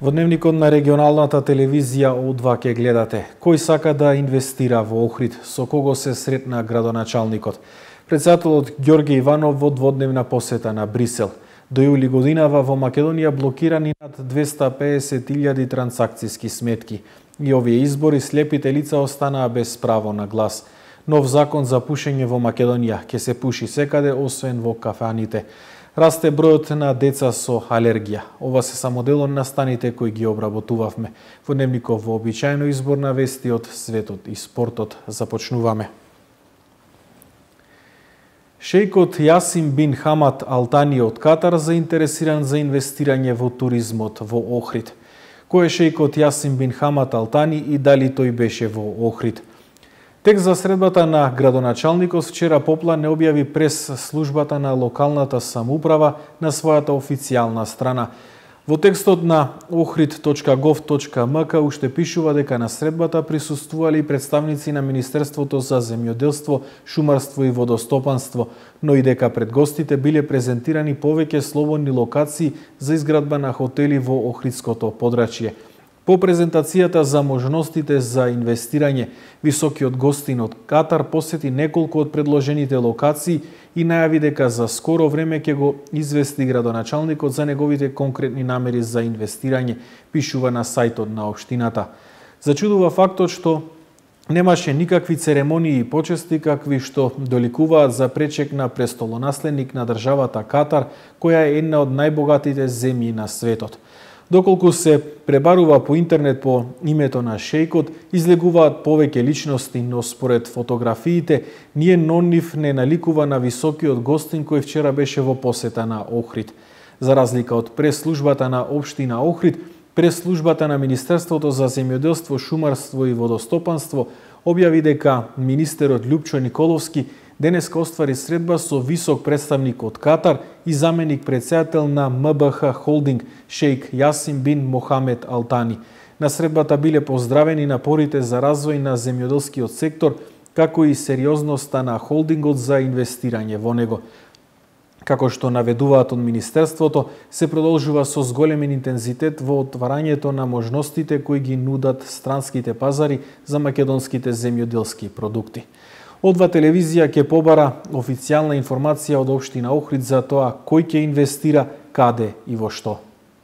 Во дневникот на регионалната телевизија О2 ке гледате кој сака да инвестира во Охрид, со кого се сретна градоначалникот. Председателот Ѓорѓе Иванов во дводневна посета на Брисел. До јули годинава во Македонија блокирани над 250.000 трансакциски сметки. И овие избори слепите лица останаа без право на глас. Нов закон за пушење во Македонија ќе се пуши секаде освен во кафаните. Расте бројот на деца со алергија. Ова се само дел од настаните кои ги обработувавме. Во дневников вообичаено изборна вести од светот и спортот започнуваме. Шејкот Јасим бин Хамад Ал Тани од Катар заинтересиран за инвестирање во туризмот во Охрид. Кој е шејкот Јасим бин Хамад Ал Тани и дали тој беше во Охрид? Текст за средбата на градоначалникот вчера поплан не објави прес службата на локалната самоуправа на својата официјална страна. Во текстот на ohrid.gov.mk уште пишува дека на средбата присуствували представници на Министерството за земјоделство, шумарство и водостопанство, но и дека пред гостите биле презентирани повеќе слободни локации за изградба на хотели во Охридското подрачје. По презентацијата за можностите за инвестирање, високиот гостин од Катар посети неколку од предложените локации и најави дека за скоро време ќе го извести градоначалникот за неговите конкретни намери за инвестирање, пишува на сајтот на општината. Зачудува фактот што немаше никакви церемонии и почести какви што доликуваат за пречек на престолонаследник на државата Катар, која е една од најбогатите земји на светот. Доколку се пребарува по интернет по името на шејкот, излегуваат повеќе личности, но според фотографиите, ниен од нив не наликува на високиот гостин кој вчера беше во посета на Охрид. За разлика од прес-службата на општина Охрид, прес-службата на Министерството за земјоделство, шумарство и водостопанство објави дека министерот Љупчо Николовски денеска оствари средба со висок представник од Катар и заменик председател на МБХ Холдинг шејк Јасим бин Мохамед Ал Тани. На средбата биле поздравени напорите за развој на земјоделскиот сектор, како и сериозноста на холдингот за инвестирање во него. Како што наведуваат од Министерството, се продолжува со зголемен интензитет во отварањето на можностите кои ги нудат странските пазари за македонските земјоделски продукти. О2 телевизија ќе побара официјална информација од општина Охрид за тоа кој ќе инвестира, каде и во што.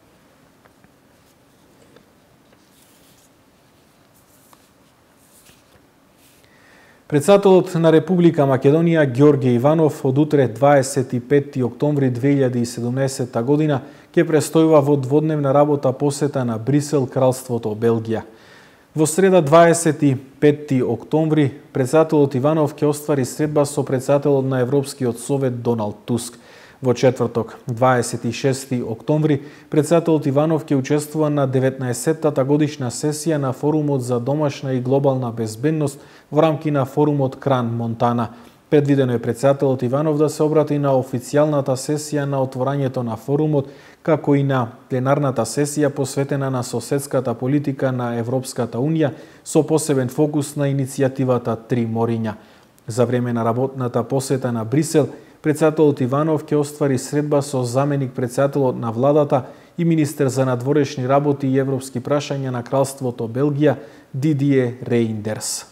Председателот на Република Македонија Ѓорѓе Иванов од утре 25 октомври 2017 година ќе престојува во дводневна работа посета на Брисел, Кралството Белгија. Во среда 25 октомври председателот Иванов ќе оствари средба со председателот на Европскиот совет Доналд Туск. Во четврток 26 октомври председателот Иванов ќе учествува на 19-тата годишна сесија на форумот за домашна и глобална безбедност во рамки на форумот Кран Монтана. Предвидено е председателот Иванов да се обрати на официјалната сесија на отворањето на форумот, како и на пленарната сесија посветена на соседската политика на Европската Унија со посебен фокус на иницијативата Три мориња. За време на работната посета на Брисел, председателот Иванов ќе оствари средба со заменик председателот на владата и министер за надворешни работи и европски прашања на Кралството Белгија Дидие Рейндерс.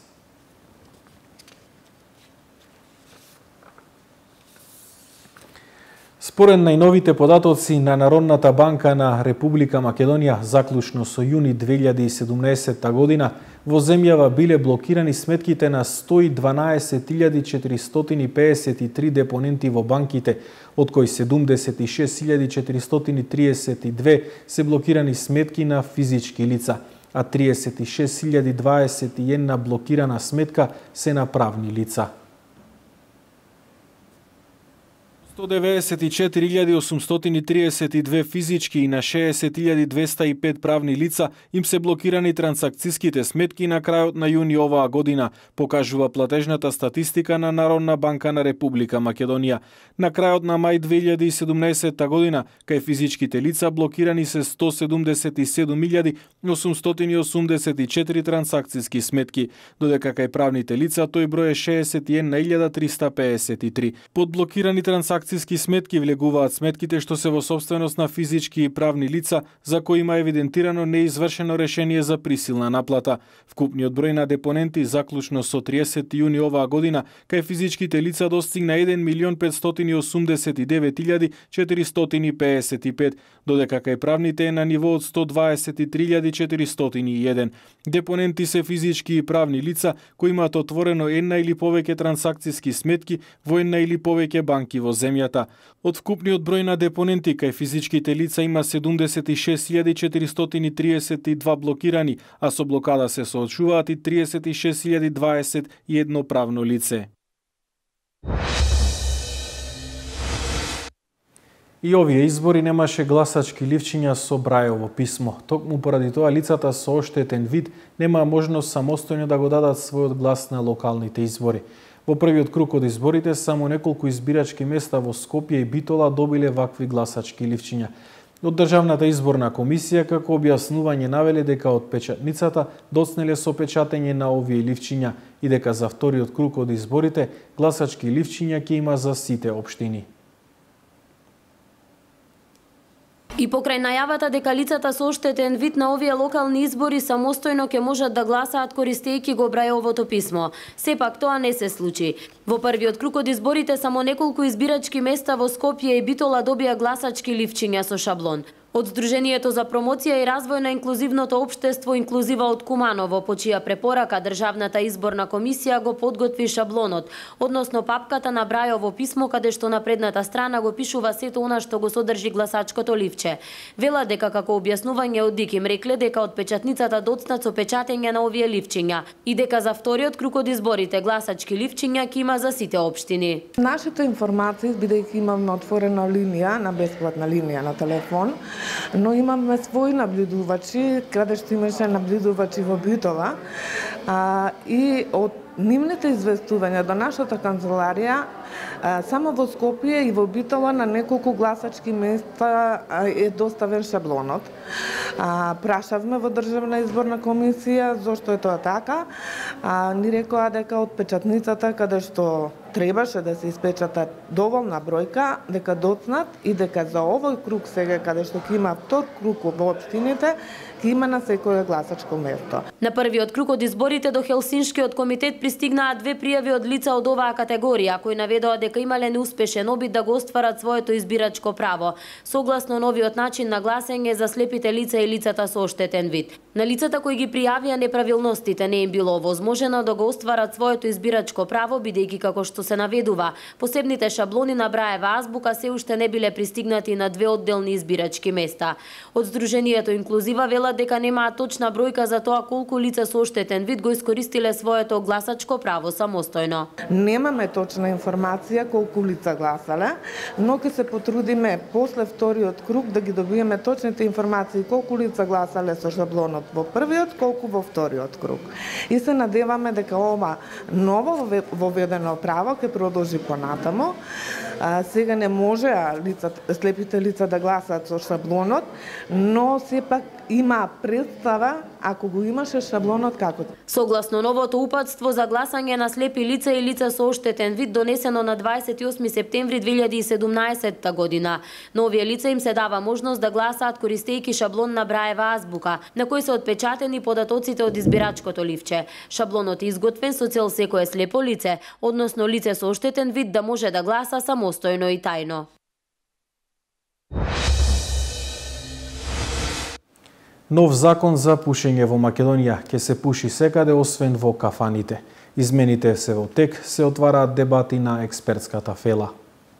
Според најновите податоци на Народната банка на Република Македонија, заклучно со јуни 2017 година, во земјава биле блокирани сметките на 112.453 депоненти во банките, од кои 76.432 се блокирани сметки на физички лица, а 36.021 блокирана сметка се на правни лица. 194.832 физички и на 60.205 правни лица им се блокирани трансакциските сметки на крајот на јуни оваа година, покажува платежната статистика на Народна банка на Република Македонија. На крајот на мај 2017 година, кај физичките лица блокирани се 177.884 трансакциски сметки, додека кај правните лица тој број е 61.353. Под блокирани трансакциски транзакциски сметки влегуваат сметките што се во собственост на физички и правни лица за кои има евидентирано неизвршено решение за присилна наплата. Вкупниот број на депоненти заклучно со 30 јуни оваа година кај физичките лица достигна 1.589.455, додека кај правните е на ниво од 123.401. Депоненти се физички и правни лица кои имаат отворено една или повеќе трансакциски сметки во една или повеќе банки во земјата. Од вкупниот број на депоненти кај физичките лица има 76.432 блокирани, а со блокада се соочуваат и 36.021 правно лице. И овие избори немаше гласачки ливчиња со Брајово писмо. Токму поради тоа лицата со оштетен вид немаа можност самостојно да го дадат својот глас на локалните избори. Во првиот круг од изборите само неколку избирачки места во Скопје и Битола добиле вакви гласачки ливчиња. Од Државната изборна комисија како објаснување навеле дека од печатницата доцнеле со печатење на овие ливчиња и дека за вториот круг од изборите гласачки ливчиња ќе има за сите општини. И покрај најавата дека лицата со оштетен вид на овие локални избори самостојно ќе можат да гласаат користејќи го Брајовото писмо, сепак тоа не се случи. Во првиот круг од изборите само неколку избирачки места во Скопје и Битола добија гласачки ливчиња со шаблон. Од Сдруженијето за промоција и развој на инклузивното општество Инклузива од Куманово, по чија препорака Државната изборна комисија го подготви шаблонот, односно папката на Брајово писмо каде што на предната страна го пишува сето она што го содржи гласачкото ливче. Вела дека како објаснување од ДИК им рекле дека од печатницата доцнат со печатење на овие ливчиња и дека за вториот круг од изборите гласачки ливчиња ќе има за сите општини. Нашите информации, бидејќи имаме отворена линија, на бесплатна линија на телефон, но имаме своји наблюдувачи, каде што имаше наблюдувачи во Битола, и од нивните известувања до нашата канцеларија, само во Скопје и во Битола на неколку гласачки места е доставен шаблонот. Прашавме во Државна изборна комисија зошто е тоа така. Ни рекоа дека од печатницата каде што требаше да се испечатат доволна бројка, дека доцнат и дека за овој круг сега каде што ќе има втор круг во општините, ќе има на секое гласачко место. На првиот круг од изборите до Хелсиншкиот комитет пристигнаа 2 пријави од лица од оваа категорија кои наведоа дека имале неуспешен обид да го остварат своето избирачко право, согласно новиот начин на гласење за слепите лица и лицата со оштетен вид. На лицата кои ги пријавија неправилностите не им било овозможено да го остварат своето избирачко право, бидејќи како што се наведува, посебните шаблони на Браева азбука се уште не биле пристигнати на 2 одделни избирачки места. Од Сдруженијето Инклузива велат дека немаат точна бројка за тоа колку лица со оштетен вид го искористиле своето гласачко право самостојно. Немаме точна информација колку лица гласале, но ќе се потрудиме после вториот круг да ги добиеме точните информации колку лица гласале со шаблонот во првиот, колку во вториот круг. И се надеваме дека ова ново воведено право ќе продолжи понатаму. Сега не може слепите лица да гласаат со шаблонот, но сепак има представа ако го имаше шаблонот како. Согласно новото упатство за гласање на слепи лица и лица со оштетен вид донесено на 28 септември 2017 година, на овие лица им се дава можност да гласаат користејќи шаблон на Браева азбука, на кој се отпечатени податоците од избирачкото ливче. Шаблонот е изготвен со цел секое слепо лице, односно лице со оштетен вид да може да гласа самостојно и тајно. Нов закон за пушење во Македонија ќе се пуши секаде освен во кафаните. Измените се во тек, се отвараат дебати на експертската фела.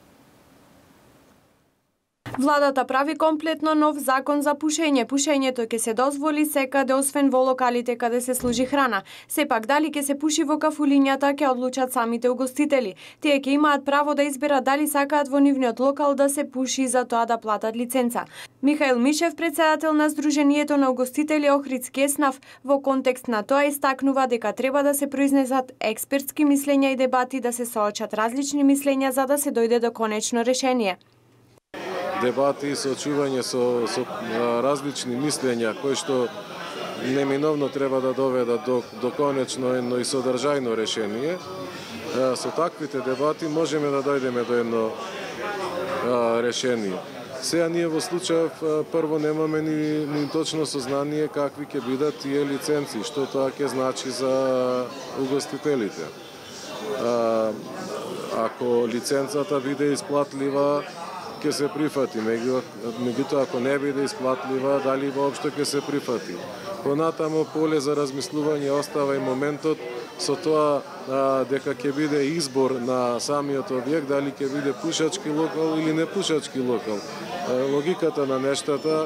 Владата прави комплетно нов закон за пушење. Пушењето ќе се дозволи секаде освен во локалите каде се служи храна. Сепак дали ќе се пуши во кафулињата ќе одлучат самите угостители. Тие ќе имаат право да изберат дали сакаат во нивниот локал да се пуши и за тоа да платат лиценца. Михаил Мишев, председател на Сдруженијето на угостители Охридски Еснав, во контекст на тоа истакнува дека треба да се произнесат експертски мислења и дебати, да се соочат различни мислења за да се дојде до конечно решение. Дебати и соочување со различни мислења кои што неминовно треба да доведат до конечно едно и содржајно решение. Со таквите дебати можеме да дојдеме до едно решение. Сега ние во случајов прво немаме ни точно сознание какви ќе бидат тие лиценци, што тоа ќе значи за угостителите. Ако лиценцата биде исплатлива, ќе се прифати. Меѓутоа, ако не биде исплатлива, дали воопшто ќе се прифати. Понатамо поле за размислување остава и моментот со тоа дека ќе биде избор на самиот објект, дали ќе биде пушачки локал или не пушачки локал. Логиката на нештата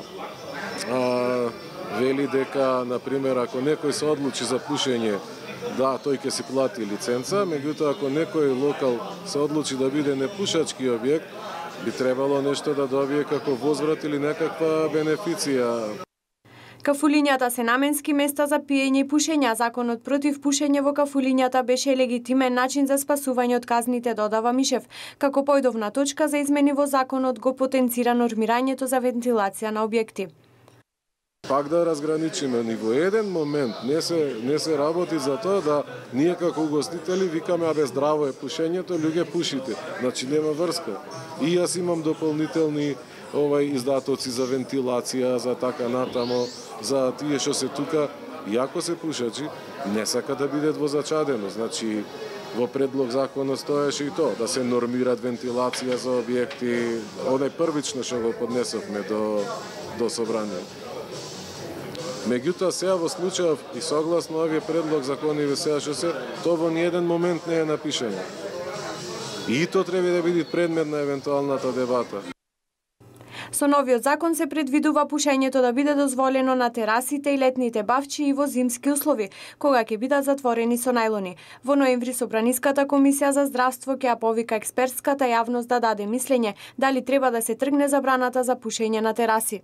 вели дека, например, ако некој се одлучи за пушење, да, тој ќе си плати лиценца, меѓутоа ако некој локал се одлучи да биде непушачки објект, би требало нешто да добие како возврат или некаква бенефиција. Кафулињата се наменски места за пиење и пушење. Законот против пушење во кафулињата беше легитимен начин за спасување од казните, додава Мишев. Како појдовна точка за измени во законот го потенцира нормирањето за вентилација на објекти. Пак да разграничиме, ни во еден момент не се работи за тоа да ние како угостители викаме абе здраво е пушењето, луѓе пушите. Значи нема врска. И јас имам дополнителни издатоци за вентилација, за така натамо, за тие што се тука, иако се пушачи, не сака да бидат возачадено. Значи, во предлог законот стоеше и тоа, да се нормират вентилација за објекти. Онај првично што го поднесовме до собрание. Меѓутоа, сега во случајов и согласно овие предлог закони сега што се, тоа во ниеден момент не е напишено. И тоа треба да биде предмет на евентуалната дебата. Со новиот закон се предвидува пушењето да биде дозволено на терасите и летните бавчи и во зимски услови, кога ќе бидат затворени со најлони. Во ноември Собраниската комисија за здравство ќе ја повика експертската јавност да даде мислење дали треба да се тргне забраната за пушење на тераси.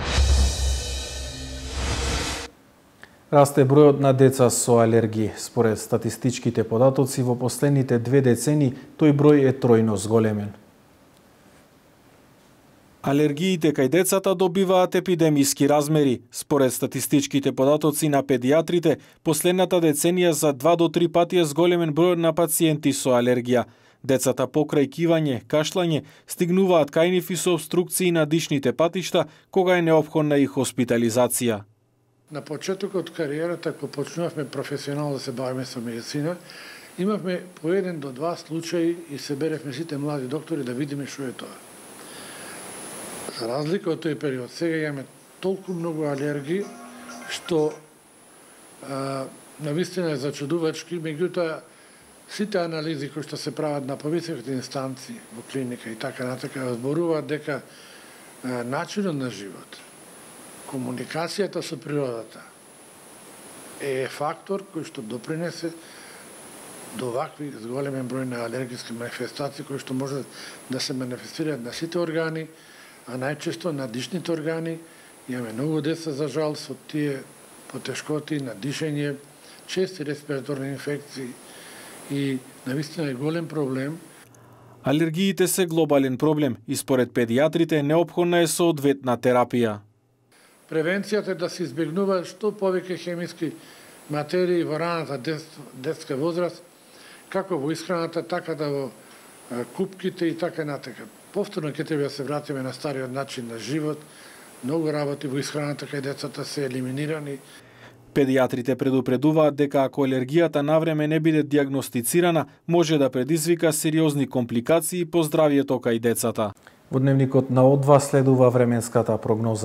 Расте бројот на деца со алергии. Според статистичките податоци во последните 2 децени, тој број е тројно зголемен. Алергиите кај децата добиваат епидемиски размери. Според статистичките податоци на педиатрите, последната деценија за 2 до 3 пати е зголемен бројот на пациенти со алергија. Децата покрај кивање, кашлање, стигнуваат кај нив и со обструкции на дишните патишта, кога е неопходна и хоспитализација. На почетокот од кариерата, кога почнувавме професионално да се бавиме со медицина, имавме по 1 до 2 случаи и се беревме сите млади доктори да видиме што е тоа. За разлика од тој период, сега имаме толку многу алергии, што навистина е зачудувачки, меѓутоа сите анализи кои што се прават на повисоките инстанции во клиника и така натака зборуваат дека начинот на живот, комуникацијата со природата е фактор кој што допринесе до вакви зголемен број на алергиски манифестации кои што може да се манифестираат на сите органи, а најчесто на дишните органи. Имаме многу деца, за жал, со тие потешкоти на дишење, чести респираторни инфекции и навистина е голем проблем. Алергиите се глобален проблем и според педиатрите неопходна е соодветна терапија. Превенцијата е да се избегнува што повеќе хемиски материи во раната детска возраст, како во исхраната, така да во купките и така натака. Повторно ќе треба да се вратиме на стариот начин на живот. Многу работи во исхраната кај децата се елиминирани. Педиатрите предупредуваат дека ако алергијата навреме не биде диагностицирана, може да предизвика сериозни компликации по здравјето кај децата. Во дневникот на О2 следува временската прогноза.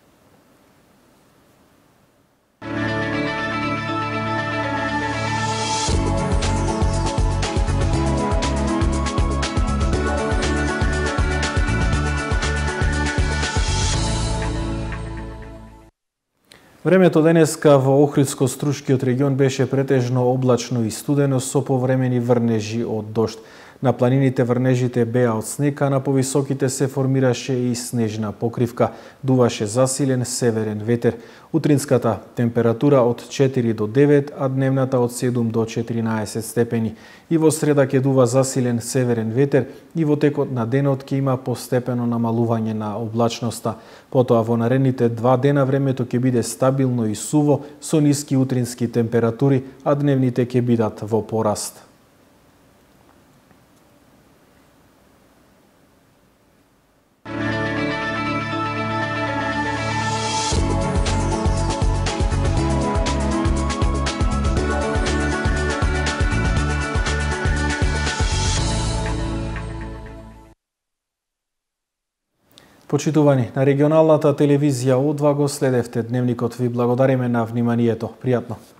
Времето денеска во Охридско-Струшкиот регион беше претежно облачно и студено со повремени врнежи од дожд. На планините врнежите беа од снег, а на повисоките се формираше и снежна покривка. Дуваше засилен северен ветер. Утринската температура од 4 до 9, а дневната од 7 до 14 степени. И во среда ќе дува засилен северен ветер и во текот на денот ќе има постепено намалување на облачноста. Потоа во наредните 2 дена времето ќе биде стабилно и суво со ниски утрински температури, а дневните ќе бидат во пораст. Почитувани, на регионалната телевизија О2 го следевте дневникот. Ви благодариме на вниманието. Пријатно.